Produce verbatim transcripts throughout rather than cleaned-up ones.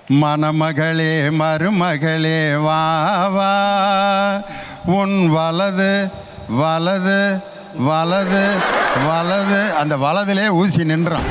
மணமகளே மருமகளே வா வா உன் வலது வலது வலது வலது அந்த வலதிலே ஊசி நின்றான்.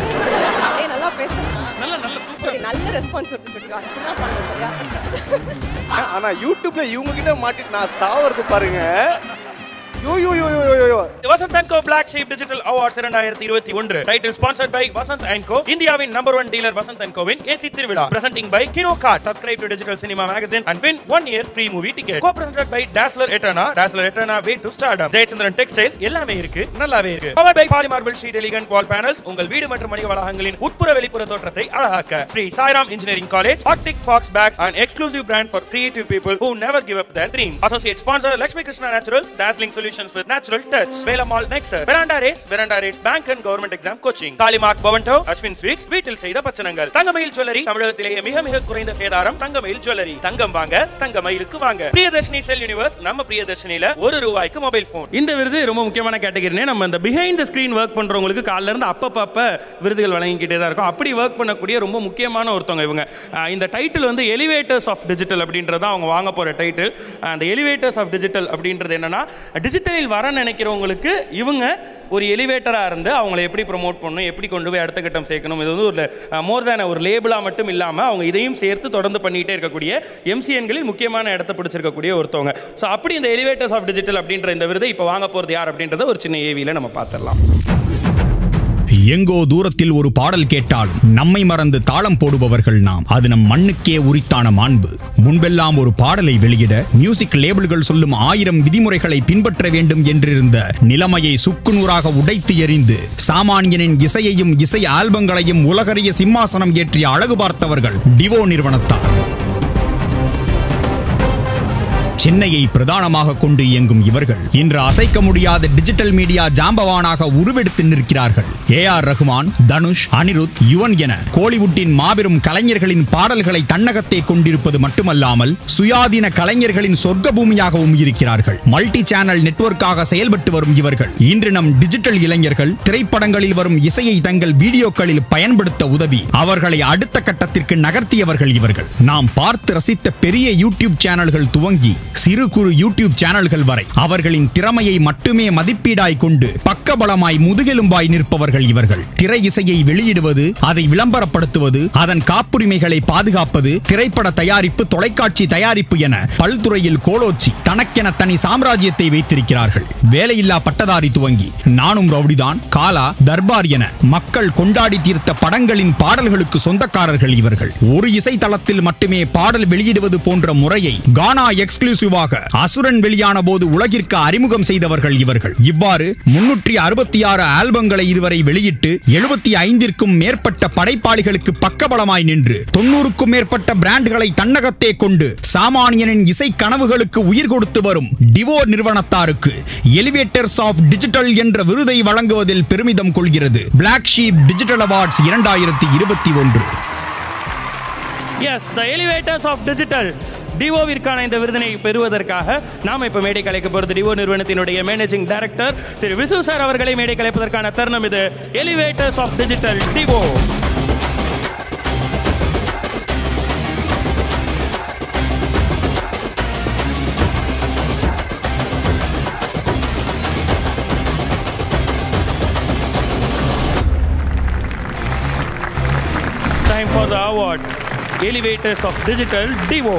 ஆனா யூடியூப்ல இவங்க கிட்ட மாட்டிட்டு நான் சாவறது பாருங்க. Yo yo yo yo yo Vasanth and co Black Sheep Digital Awards இரண்டாயிரத்து இருபத்தி ஒன்று. Title sponsored by Vasanth and co. இந்தியாவின் number one dealer Vasanth and கோவின் ஏசி திருவிழா. Presenting by Kino Card. Subscribe to Digital Cinema Magazine and win one year free movie ticket. Co-presented by Dazzler Eterna. Dazzler Eterna Way to Stardom. Jayachandran Textiles. எல்லாமே இருக்கு, நல்லாவே இருக்கு. Powered by Polymarble Sheet Elegant Wall Panels. உங்கள் வீடு மற்றும் வணிக வளாகங்களின் உட்புற வெளிப்புற தோற்றத்தை அழகாக்க. Sri Sairam Engineering College. Arctic Fox Bags, an exclusive brand for creative people who never give up their dreams. Associate sponsor Lakshmi Krishna Naturals. Dazzling solutions with natural touch. Velamal Nexus. Veranda Race. Veranda Race Bank and Government Exam Coaching. Kalimark Bovanto. Ashwin Sweets. வீட்டில் செய்த பச்சனங்கள். தங்கமயில் jewellery. தமிழகத்திலேயே மிக மிக குறைந்த சேதாரம். தங்கமயில் jewellery. தங்கம் வாங்க தங்கமயிலுக்கு வாங்க. Priyadarshini cell universe. நம்ம பிரியதர்ஷினில ஒரு ரூபாய்க்கு மொபைல் போன். இந்த விருது ரொம்ப முக்கியமான கேட்டகரினே. நம்ம இந்த பிஹைண்ட் தி ஸ்கிரீன் வர்க் பண்றவங்களுக்கு காலையில இருந்து அப்பப்ப விருதுகள் வழங்கிக்கிட்டே தான் இருக்கும். அப்படி வர்க் பண்ணக்கூடிய ரொம்ப முக்கியமான ஒருத்தவங்க இவங்க. இந்த டைட்டில் வந்து எலிவேட்டர்ஸ் ஆஃப் டிஜிட்டல் அப்படின்றது அவங்க வாங்க போற டைட்டில். அந்த எலிவேட்டர்ஸ் ஆஃப் டிஜிட்டல் அப்படின்றது என்னன்னா டிஜிட்டலில் வர நினைக்கிறவங்களுக்கு இவங்க ஒரு எலிவேட்டராக இருந்து அவங்களை எப்படி ப்ரொமோட் பண்ணணும், எப்படி கொண்டு போய் அடுத்த கட்டம் சேர்க்கணும், இது வந்து ஒரு மோர் தேன் ஒரு லேபிளாக மட்டும் இல்லாமல் அவங்க இதையும் சேர்த்து தொடர்ந்து பண்ணிகிட்டே இருக்கக்கூடிய எம்சிஎன்களில் முக்கியமான இடத்தை பிடிச்சிருக்கக்கூடிய ஒருத்தவங்க. ஸோ அப்படி இந்த எலிவேட்டர்ஸ் ஆஃப் டிஜிட்டல் அப்படின்ற இந்த விருதை இப்போ வாங்க போகிறது யார் அப்படின்றத ஒரு சின்ன ஏவியில் நம்ம பார்த்துடலாம். எங்கோ தூரத்தில் ஒரு பாடல் கேட்டாலும் நம்மை மறந்து தாளம் போடுபவர்கள் நாம். அது நம் மண்ணுக்கே உரித்தான மாண்பு. முன்பெல்லாம் ஒரு பாடலை வெளியிட மியூசிக் லேபிள்கள் சொல்லும் ஆயிரம் விதிமுறைகளை பின்பற்ற வேண்டும் என்றிருந்த நிலைமையை சுக்குநூறாக உடைத்து எறிந்து சாமானியனின் இசையையும் இசை ஆல்பங்களையும் உலகறிய சிம்மாசனம் ஏற்றிய அழகு பார்த்தவர்கள் டிவோ நிறுவனத்தார். சென்னையை பிரதானமாக கொண்டு இயங்கும் இவர்கள் இன்று அசைக்க முடியாத டிஜிட்டல் மீடியா ஜாம்பவானாக உருவெடுத்து நிற்கிறார்கள். ஏ ஆர் ரஹ்மான், தனுஷ், அனிருத், யுவன் என கோலிவுட்டின் மாபெரும் கலைஞர்களின் பாடல்களை தன்னகத்தே கொண்டிருப்பது மட்டுமல்லாமல் சுயாதீன கலைஞர்களின் சொர்க்க பூமியாகவும் இருக்கிறார்கள். மல்டி சேனல் நெட்வொர்க்காக செயல்பட்டு வரும் இவர்கள் இன்று நம் டிஜிட்டல் இளைஞர்கள் திரைப்படங்களில் வரும் இசையை தங்கள் வீடியோக்களில் பயன்படுத்த உதவி அவர்களை அடுத்த கட்டத்திற்கு நகர்த்தியவர்கள் இவர்கள். நாம் பார்த்து ரசித்த பெரிய யூடியூப் சேனல்கள் துவங்கி சிறு குறு யூடியூப் சேனல்கள் வரை அவர்களின் திறமையை மட்டுமே மதிப்பீடாய் கொண்டு பக்கபலமாய் முதுகெலும்பாய் நிற்பவர்கள் இவர்கள். திரை இசையை வெளியிடுவது, அதை விளம்பரப்படுத்துவது, அதன் காப்புரிமைகளை பாதுகாப்பது, திரைப்பட தயாரிப்பு, தொலைக்காட்சி தயாரிப்பு என பல்துறையில் கோலோச்சி தனக்கென தனி சாம்ராஜ்யத்தை வைத்திருக்கிறார்கள். வேலையில்லா பட்டதாரி துவங்கி நானும் ரவுடிதான், காலா, தர்பார் என மக்கள் கொண்டாடி தீர்த்த படங்களின் பாடல்களுக்கு சொந்தக்காரர்கள் இவர்கள். ஒரு இசை தளத்தில் மட்டுமே பாடல் வெளியிடுவது போன்ற முறையை கானா எக்ஸ்க்ளூசிவ் அசுரன் வெளியான போது உலகிற்கு அறிமுகம் செய்தவர்கள் இவர்கள். இவ்வாறு முன்னூற்றி அறுபத்தி ஆறு ஆல்பங்களை இதுவரை வெளியிட்டு எழுபத்தி ஐந்திற்கும் மேற்பட்ட படைப்பாளிகளுக்கு பக்கபலமாய் நின்று தொண்ணூறுக்கும் மேற்பட்ட பிராண்ட்களை தன்னகத்தே கொண்டு சாமானியனின் இசை கனவுகளுக்கு உயிர் கொடுத்து வரும் டிவோ நிறுவனத்தாருக்கு எலிவேட்டர்ஸ் ஆஃப் டிஜிட்டல் என்ற விருதை வழங்குவதில் பெருமிதம் கொள்கிறது Black Sheep Digital Awards இரண்டாயிரத்து இருபத்தி ஒன்று. Yes, the Elevators of Digital டிவோவிற்கான இந்த விருதினை பெறுவதற்காக நாம் இப்ப மேடை கலைக்க போறது டிவோ நிறுவனத்தினுடைய மேனேஜிங் டைரக்டர் திரு விசு சார் அவர்களை மேடை கலைப்பதற்கான தருணம் இது. Elevators of digital Divo. Time for the award. Elevators of Digital Divo.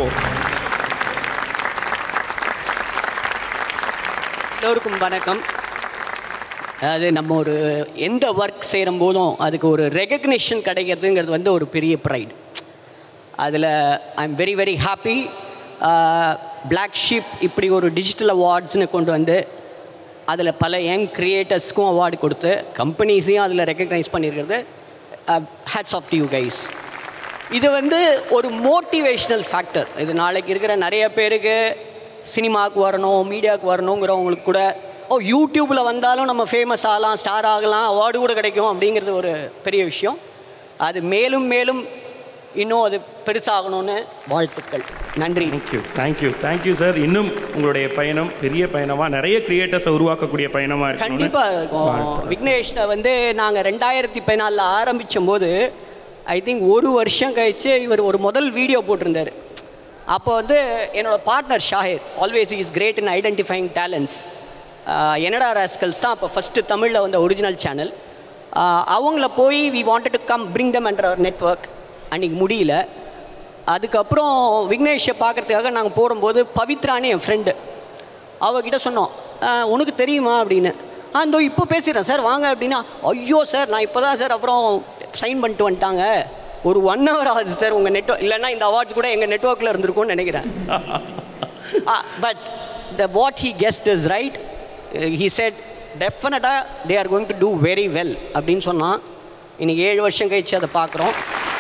எல்லோருக்கும் வணக்கம். அதாவது நம்ம ஒரு எந்த ஒர்க் செய்கிற போதும் அதுக்கு ஒரு ரெகக்னிஷன் கிடைக்கிறதுங்கிறது வந்து ஒரு பெரிய ப்ரைட். அதில் I am very very happy. Black Sheep இப்படி ஒரு டிஜிட்டல் அவார்ட்ஸ்னு கொண்டு வந்து அதில் பல யங் கிரியேட்டர்ஸ்க்கும் அவார்டு கொடுத்து கம்பெனிஸையும் அதில் ரெகக்னைஸ் பண்ணியிருக்கிறது. Hats off to you guys. இது வந்து ஒரு மோட்டிவேஷ்னல் ஃபேக்டர். இது நாளைக்கு இருக்கிற நிறைய பேருக்கு சினிமாவுக்கு வரணும், மீடியாவுக்கு வரணுங்கிறவங்களுக்கு கூட ஓ யூடியூப்பில் வந்தாலும் நம்ம ஃபேமஸ் ஆகலாம், ஸ்டார் ஆகலாம், அவார்டு கூட கிடைக்கும் அப்படிங்கிறது ஒரு பெரிய விஷயம். அது மேலும் மேலும் இன்னும் அது பெருசாகணும்னு வாழ்த்துக்கள். நன்றி. Thank you thank you thank you sir. இன்னும் உங்களுடைய பயணம் பெரிய பயணமாக நிறைய கிரியேட்டர்ஸை உருவாக்கக்கூடிய பயணமாக இருக்கு. கண்டிப்பாக இருக்கும். விக்னேஷை வந்து நாங்கள் ரெண்டாயிரத்தி பதினாலில் ஆரம்பித்த போது ஐ திங்க் ஒரு வருஷம் கழிச்சு இவர் ஒரு முதல் வீடியோ போட்டிருந்தார். அப்போ வந்து என்னோடய partner Shahir, always is great in identifying talents, என்னடா ராஸ்கல்ஸ் தான் அப்போ ஃபஸ்ட்டு தமிழில் வந்து ஒரிஜினல் சேனல். அவங்கள போய் we wanted to come bring them என்ற நெட்வொர்க். அன்றைக்கி முடியல. அதுக்கப்புறம் விக்னேஷை பார்க்குறதுக்காக நாங்கள் போடும்போது பவித்ரான்னு என் ஃப்ரெண்டு, அவகிட்ட சொன்னோம், உனக்கு தெரியுமா அப்படின்னு. ஆ இதோ இப்போ பேசுகிறேன் சார் வாங்க அப்படின்னா, ஐயோ சார் நான் இப்போ தான் சார் அப்புறம் சைன் பண்ணிட்டு வந்துட்டாங்க, ஒரு ஒன் ஹவர் ஆகுது சார் உங்கள் நெட்வொர்க், இல்லைன்னா இந்த அவார்ட்ஸ் கூட எங்கள் நெட்வொர்க்கில் இருந்திருக்கும்னு நினைக்கிறேன். But the what he guessed is right. He said டெஃபினட்டாக they are going to do very well அப்படின்னு சொன்னால், இன்றைக்கி ஏழு வருஷம் கழிச்சு அதை பார்க்குறோம்.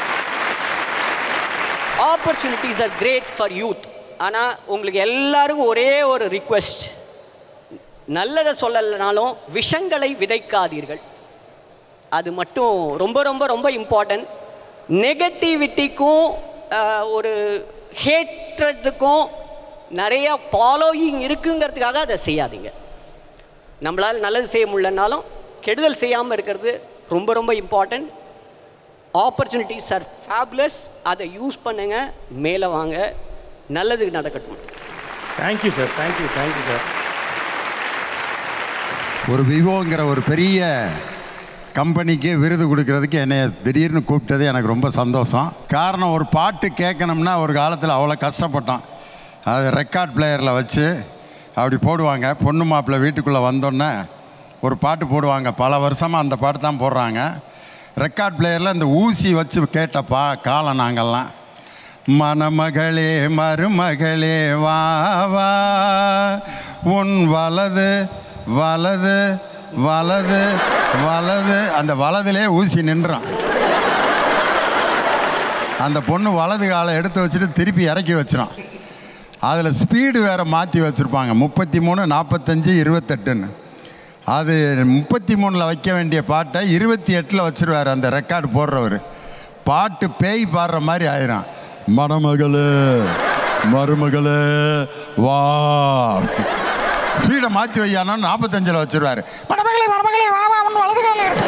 Opportunities are great for youth. ஆனால் உங்களுக்கு எல்லாருக்கும் ஒரே ஒரு ரிக்வெஸ்ட், நல்லதை சொல்லலைனாலும் விஷங்களை விதைக்காதீர்கள். அது மட்டும் ரொம்ப ரொம்ப ரொம்ப இம்பார்ட்டன்ட். நெகட்டிவிட்டிக்கும் ஒரு ஹேட்ரட்டுக்கும் நிறைய ஃபாலோயிங் இருக்குங்கிறதுக்காக அதை செய்யாதீங்க. நம்மளால் நல்லது செய்ய முடியலனாலும் கெடுதல் செய்யாமல் இருக்கிறது ரொம்ப ரொம்ப இம்பார்ட்டன்ட். Opportunities are fabulous. அதை யூஸ் பண்ணுங்க, மேலே வாங்க, நல்லது நடக்கட்டும். Thank you sir, thank you thank you sir. ஒரு விவோங்கிற ஒரு பெரிய கம்பெனிக்கு விருது கொடுக்கறதுக்கு என்னை திடீர்னு கூப்பிட்டது எனக்கு ரொம்ப சந்தோஷம். காரணம், ஒரு பாட்டு கேட்கணும்னா ஒரு காலத்தில் அவ்வளோ கஷ்டப்பட்டோம். அது ரெக்கார்ட் பிளேயரில் வச்சு அப்படி போடுவாங்க. பொண்ணு மாப்பிள்ளை வீட்டுக்குள்ளே வந்தோன்னே ஒரு பாட்டு போடுவாங்க. பல வருஷமாக அந்த பாட்டு தான் போடுறாங்க. ரெக்கார்ட் பிளேயரில் இந்த ஊசி வச்சு கேட்ட பா காலம் நாங்கள்லாம். மணமகளே மருமகளே வா வா, உன் வலது வலது வலது வலது, அந்த வலதுலே ஊசி நின்றான். அந்த பொண்ணு வலது காலை எடுத்து வச்சுட்டு திருப்பி இறக்கி வச்சிடும். அதில் ஸ்பீடு வேறு மாற்றி வச்சுருப்பாங்க, முப்பத்தி மூணு நாற்பத்தஞ்சு இருபத்தெட்டுன்னு. அது முப்பத்தி மூணில் வைக்க வேண்டிய பாட்டை இருபத்தி எட்டில் வச்சுருவார் அந்த ரெக்கார்டு போடுறவர். பாட்டு பேய் பாடுற மாதிரி ஆயிரும். மணமகளே மருமகளே வா, ஸ்பீடை மாற்றி வையானோ நாற்பத்தஞ்சில் வச்சுருவார். மணமகளே மருமகளே வா வா, ஒன்று வலது காலை எடுத்து.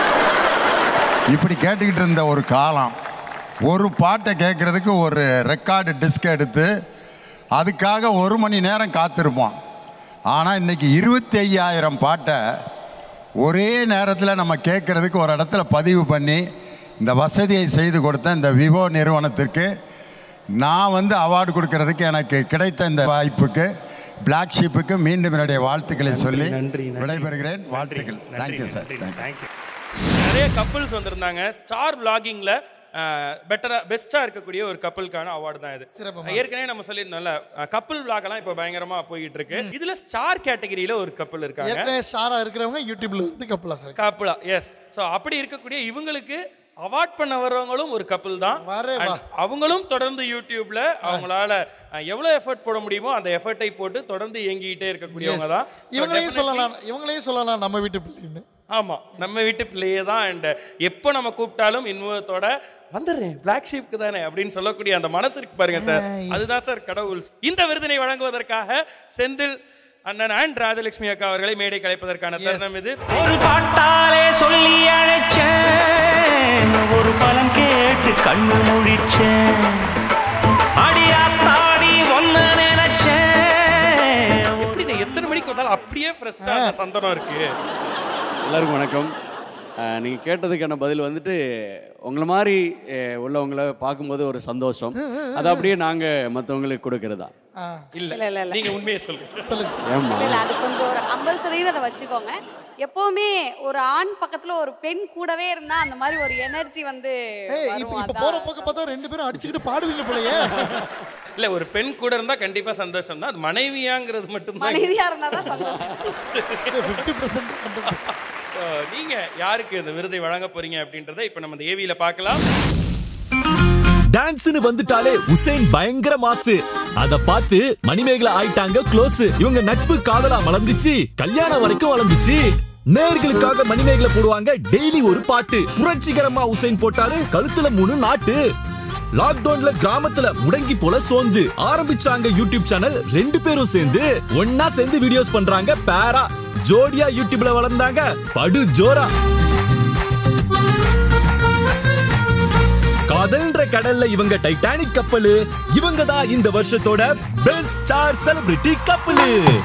இப்படி கேட்டுக்கிட்டு இருந்த ஒரு காலம். ஒரு பாட்டை கேட்குறதுக்கு ஒரு ரெக்கார்டு டிஸ்க் எடுத்து அதுக்காக ஒரு மணி நேரம் காத்திருப்போம். ஆனால் இன்றைக்கி இருபத்தி ஐயாயிரம் பாட்டை ஒரே நேரத்தில் நம்ம கேட்குறதுக்கு ஒரு இடத்துல பதிவு பண்ணி இந்த வசதியை செய்து கொடுத்த இந்த விவோ நிறுவனத்திற்கு நான் வந்து அவார்டு கொடுக்கறதுக்கு எனக்கு கிடைத்த இந்த வாய்ப்புக்கு பிளாக் ஷீப்புக்கு மீண்டும் என்னுடைய வாழ்த்துக்களை சொல்லி விடைபெறுகிறேன். வாழ்த்துக்கள். Thank you sir. தேங்க்யூ. நிறைய கப்புள்ஸ் வந்திருந்தாங்க. ஸ்டார் விளாகிங்ல பெட்டரா பெஸ்டா இருக்கக்கூடிய ஒரு கப்பலுக்கான அவார்டு தான் இது. ஏற்கனவே நம்ம சொல்லியிருந்தோம்ல, கப்பல் விளாகலாம் இப்போ பயங்கரமா போயிட்டு இருக்கு. இதுல ஸ்டார் கேட்டகரியில ஒரு கப்பல் இருக்காங்க. ஏற்கனவே ஸ்டாரா இருக்கிறவங்க யூடியூப்ல வந்து கப்பலா சார். கப்பலா, எஸ். ஸோ அப்படி இருக்கக்கூடிய இவங்களுக்கு அவார்ட் பண்ண வர்றவங்களும் ஒரு கப்பல் தான். அவங்களும் தொடர்ந்து யூடியூப்ல அவங்களால எவ்வளவு எஃபர்ட் போட முடியுமோ அந்த எஃபர்ட்டை போட்டு தொடர்ந்து இயங்கிட்டே இருக்கக்கூடியவங்க தான். இவங்களையும் சொல்லலாம் இவங்களையும் சொல்லலாம் நம்ம வீட்டு பிள்ளைன்னு. ஆமா, நம்ம வீட்டு பிள்ளையே தான். அண்ட் எப்போ நம்ம கூப்பிட்டாலும் இன்முகத்தோட வந்துடுறேன், பிளாக் ஷீப்க்கு தானே அப்படின்னு சொல்லக்கூடிய அந்த மனசு இருக்கு பாருங்க சார், அதுதான் சார் கடவுள். இந்த விருதினை வழங்குவதற்காக செந்தில் அண்ணன் அண்ட் ராஜலட்சுமி அக்கா அவர்களை மேடை கலைப்பதற்கான தருணம் இது. ஒரு பாட்டாலே சொல்லி அழைச்சேன், ஒரு பலம் கேட்டு கண்ணு முழிச்சேன், அடியாத்தாடி ஒன்னு நினைச்சேன். எப்படி எத்தனை மணிக்கு வந்தாலும் அப்படியே ஃப்ரெஷ்ஷா சந்தனம் இருக்கு. எல்லாருக்கும் வணக்கம். நீங்கள் கேட்டதுக்கான பதில் வந்துட்டு உங்களை மாதிரி உள்ளவங்களை பார்க்கும்போது ஒரு சந்தோஷம். அது அப்படியே நாங்கள் மற்றவங்களுக்கு கொடுக்கறதா? இல்லை இல்லை, நீங்கள் உண்மையை சொல்லுங்க சொல்லுங்க. இல்லை, அது கொஞ்சம் ஒரு ஐம்பது சதவீதத்தை வச்சுக்கோங்க. எப்பவுமே ஒரு ஆண் பக்கத்துல ஒரு பெண் கூடவே இருந்தா அந்த மாதிரி ஒரு எனர்ஜி வந்து போற பக்கம் பார்த்தா ரெண்டு பேரும் அடிச்சுக்கிட்டு பாடுவீங்க போலயே. இல்ல, ஒரு பெண் கூட இருந்தா கண்டிப்பா சந்தோஷம் தான். அது மனைவியாங்கிறது மட்டும் தான். மனைவியா இருந்தா தான் சந்தோஷம். நீங்க யாருக்கு இந்த விருதை வழங்க போறீங்க அப்படின்றத இப்ப நம்ம இந்த ஏவில பார்க்கலாம். டான்ஸ்னு வந்துட்டாலே உசேன் பயங்கர மாசு. அத பார்த்து மணிமேகலை ஆயிட்டாங்க க்ளோஸ். இவங்க நட்பு காதலா வளர்ந்துச்சு, கல்யாணம் வரைக்கும் வளர்ந்துச்சு. நேர்களுக்காக மணிமேகலை போடுவாங்க டெய்லி ஒரு பாட்டு. புரட்சிகரமா உசேன் போட்டாரு கழுத்துல மூணு நாட்டு. லாக்டவுன்ல கிராமத்துல முடங்கி போல சோர்ந்து ஆரம்பிச்சாங்க யூடியூப் சேனல். ரெண்டு பேரும் சேர்ந்து ஒன்னா சேர்ந்து வீடியோஸ் பண்றாங்க. பேரா ஜோடியா யூடியூப்ல வளர்ந்தாங்க படு ஜோரா. காதல்ன்ற கடல்ல இவங்க டைட்டானிக் கப்பல். இவங்க தான் இந்த வருஷத்தோட பெஸ்ட் ஸ்டார் செலிபிரிட்டி கப்பல்.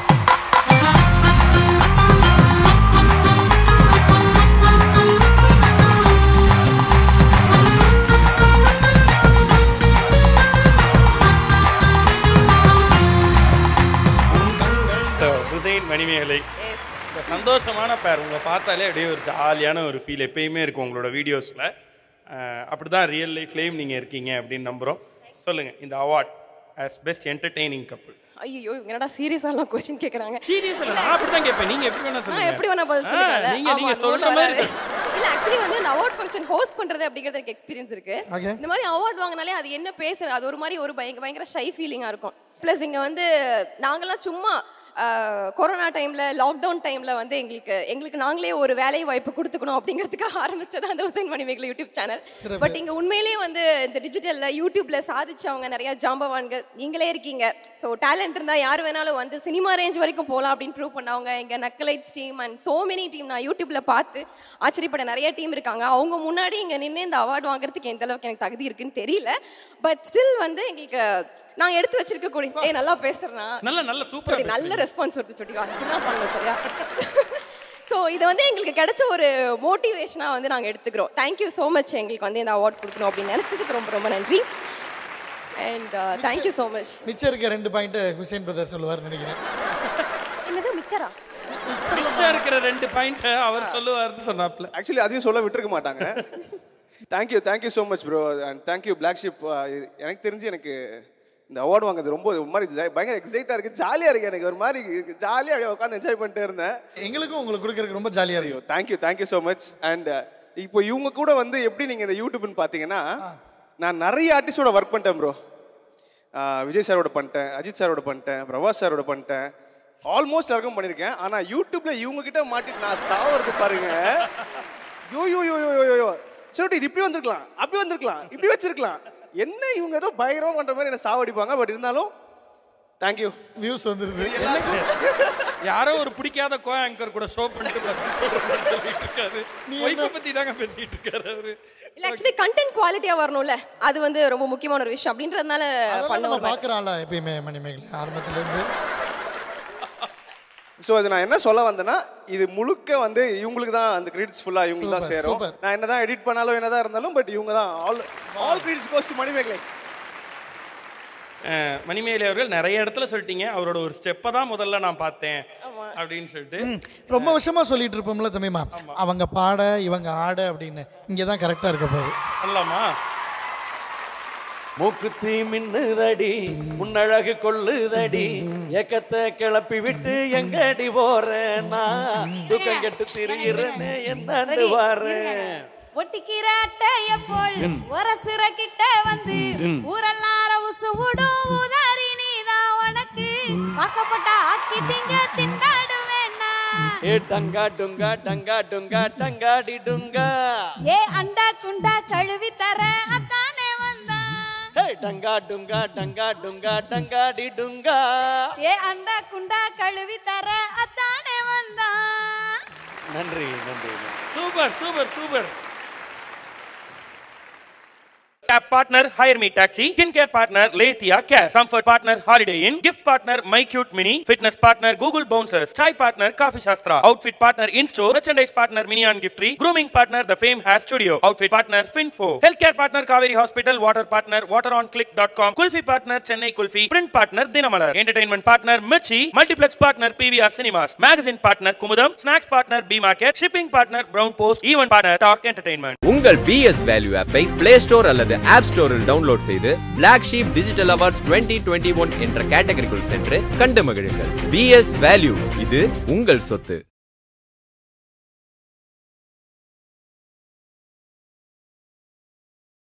மணிமேகலை இந்த சந்தோஷமான பேர் உங்களை பார்த்தாலே அப்படியே ஒரு ஜாலியான ஒரு ஃபீல் எப்பயுமே இருக்கும் உங்களோட வீடியோஸில். அப்படி தான் ரியல் லைஃப்லேயும் நீங்கள் இருக்கீங்க அப்படின்னு நம்புகிறோம். சொல்லுங்கள், இந்த award as best entertaining couple. ஐயோ என்னடா சீரியஸாலாம் क्वेश्चन கேக்குறாங்க. சீரியஸா நான் அப்படி தான் கேட்பேன். நீங்க எப்படி வேணா சொல்லுங்க. எப்படி வேணா பதில் சொல்லுங்க. நீங்க நீங்க சொல்ற மாதிரி இல்ல ஆக்சுவலி வந்து இந்த அவார்ட் ஃபங்க்ஷன் ஹோஸ்ட் பண்றது அப்படிங்கிறது எனக்கு எக்ஸ்பீரியன்ஸ் இருக்கு. இந்த மாதிரி அவார்ட் வாங்குனாலே அது என்ன பேசுறது அது ஒரு மாதிரி ஒரு பயங்கர பயங்கர ஷை ஃபீலிங்கா இருக்கும். ப்ளஸ் இங்கே வந்து நாங்களாம் சும்மா கொரோனா டைமில் லாக்டவுன் டைமில் வந்து எங்களுக்கு எங்களுக்கு நாங்களே ஒரு வேலை வாய்ப்பு கொடுத்துக்கணும் அப்படிங்கிறதுக்காக ஆரம்பித்தது அந்த Hussain Manimegalai YouTube channel. But இங்கே உண்மையிலேயே வந்து இந்த டிஜிட்டலில் யூடியூப்பில் சாதிச்சவங்க நிறையா ஜாம்பவான்கள் நீங்களே இருக்கீங்க. ஸோ டேலண்ட் இருந்தால் யார் வேணாலும் வந்து சினிமா ரேஞ்ச் வரைக்கும் போகலாம் அப்படின்னு ப்ரூவ் பண்ணவங்க இங்கே Nakkalites team and so many team நான் யூடியூப்பில் பார்த்து ஆச்சரியப்பட நிறைய டீம் இருக்காங்க. அவங்க முன்னாடி இங்கே நின்று இந்த அவார்டு வாங்குறதுக்கு எந்த அளவுக்கு எனக்கு தகுதி இருக்குன்னு தெரியல. பட் ஸ்டில் வந்து எங்களுக்கு நான் எடுத்து வச்சிருக்க கூடிய ஏய் நல்லா பேசுறேனா நல்ல நல்ல சூப்பர் நல்ல ரெஸ்பான்ஸ் வருது சொட்டி அப்படிதான் பண்ணணும் சரியா. ஸோ இது வந்து எங்களுக்கு கிடைச்ச ஒரு மோட்டிவேஷனாக வந்து நாங்கள் எடுத்துக்கிறோம். தேங்க்யூ ஸோ மச் எங்களுக்கு வந்து இந்த அவார்ட் கொடுக்கணும் அப்படின்னு நினச்சதுக்கு ரொம்ப ரொம்ப நன்றி. And thank you so much. மிச்சம் இருக்க ரெண்டு பாயிண்ட் ஹுசைன் பிரதர் சொல்லுவார் நினைக்கிறேன். என்னது மிச்சரா? மிச்சம் இருக்கிற ரெண்டு பாயிண்ட் அவர் சொல்லுவார்னு சொன்னாப்ல. ஆக்சுவலி அதையும் சொல்ல விட்டுருக்க மாட்டாங்க. Thank you thank you so much bro and thank you Black Sheep. எனக்கு தெரிஞ்சு எனக்கு இந்த அவார்டு வாங்குறது ரொம்ப ஒரு மாதிரி பயங்கர எக்ஸைட்டாக இருக்குது, ஜாலியாக இருக்குது. எனக்கு ஒரு மாதிரி ஜாலியாக உட்காந்து என்ஜாய் பண்ணிட்டே இருந்தேன். எங்களுக்கும் உங்களுக்கு கொடுக்குறதுக்கு ரொம்ப ஜாலியாக இருக்கும். Thank you thank you so much. And இப்போ இவங்க கூட வந்து எப்படி நீங்கள் இந்த யூடியூப்னு பார்த்தீங்கன்னா நான் நிறைய ஆர்டிஸ்டோட ஒர்க் பண்ணிட்டேன் ப்ரோ. விஜய் சாரோட பண்ணிட்டேன், அஜித் சாரோட பண்ணிட்டேன், பிரபாஸ் சாரோட பண்ணிட்டேன், ஆல்மோஸ்ட் எல்லாருக்கும் பண்ணியிருக்கேன். ஆனால் யூடியூப்பில் இவங்க கிட்ட மாட்டிட்டு நான் சாவறது பாருங்க. Yo yo yo yo yo யோ சரி இது இப்படி வந்திருக்கலாம், அப்படி வந்திருக்கலாம், இப்படி வச்சிருக்கலாம், என்ன இவங்க ஏதோ பயங்கரமாக பண்ணுற மாதிரி என்ன சாவடிப்பாங்க. பட் இருந்தாலும் தேங்க்யூ. வியூஸ் வந்துருது. யாரோ ஒரு பிடிக்காத கோ ஆங்கர் கூட ஷோ பண்ணிட்டு சொல்லிட்டு இருக்காரு. ஒய்ஃபை பற்றி தாங்க பேசிட்டு இருக்காரு அவரு. இல்லை ஆக்சுவலி கண்டென்ட் குவாலிட்டியாக வரணும்ல, அது வந்து ரொம்ப முக்கியமான ஒரு விஷயம் அப்படின்றதுனால பண்ண பார்க்குறாங்களா எப்பயுமே மணிமேகலை ஆரம்பத்துலேருந்து. ஸோ அது நான் என்ன சொல்ல வந்தேன்னா இது முழுக்க வந்து இவங்களுக்கு தான் அந்த கிரெடிட்ஸ் ஃபுல்லாக இவங்களுக்கு தான் சேரும். நான் என்ன தான் எடிட் பண்ணாலும் என்ன தான் இருந்தாலும் பட் இவங்க தான் all all credits goes to Manimegalai. Manimegalai அவர்கள் நிறைய இடத்துல சொல்லிட்டீங்க அவரோட ஒரு ஸ்டெப்பை தான் முதல்ல நான் பார்த்தேன் அப்படின்னு சொல்லிட்டு ரொம்ப வருஷமா சொல்லிட்டு இருப்போம்ல தம்பிமா, அவங்க பாட இவங்க ஆட அப்படின்னு. இங்கே தான் கரெக்டாக இருக்க போகுது. அல்லமா மூக்குத்தி மின்னுதடி முன்னழகு கொள்ளுதடி ஏக்கத்தை கிளப்பி விட்டு எங்கடி போறேன்னா தூக்கம் கெட்டு திரிகிறேன்னு என்னண்டு வாரேன். ஒட்டிக்கிற அட்டைய போல் ஒரு சிற கிட்ட வந்து ஊரெல்லாம் உசு விடும் உதாரி நீதான் உனக்கு வாக்கப்பட்ட ஆக்கி திங்க திண்டாடுவேன்னா ஏ டங்கா டுங்கா டங்கா டுங்கா டங்காடி டுங்கா ஏ அண்டா குண்டா கழுவி தர அத்தானே வந்தா ஏ டங்கா டுங்கா டங்கா டுங்கா டங்காடி டுங்கா ஏ அண்டா குண்டா கழுவி தர அத்தானே வந்தா. நன்றி நன்றி. Super super super. App partner Hire Me Taxi, skincare partner Letia Cash, comfort partner Holiday Inn, gift partner My Cute Mini, fitness partner Google Bouncers, chai partner Coffee Shastra, outfit partner InStore, merchandise partner Minion Giftry, grooming partner The Fame Hair Studio, outfit partner Finfo, healthcare partner Kaveri Hospital, water partner wateronclick dot com, kulfi partner Chennai Kulfi, print partner Dinamalar, entertainment partner Mirchi, multiplex partner P V R Cinemas, magazine partner Kumudam, snacks partner B Market, shipping partner Brown Post, event partner Torque Entertainment. உங்கள் B S Value ஆப்பை Play Store அல்லது App Storeல் download செய்து Black Sheep Digital Awards twenty twenty-one என்ற கேட்டகரிக்குள் சென்று கண்டு மகிழுங்கள். B S Value, இது உங்கள் சொத்து.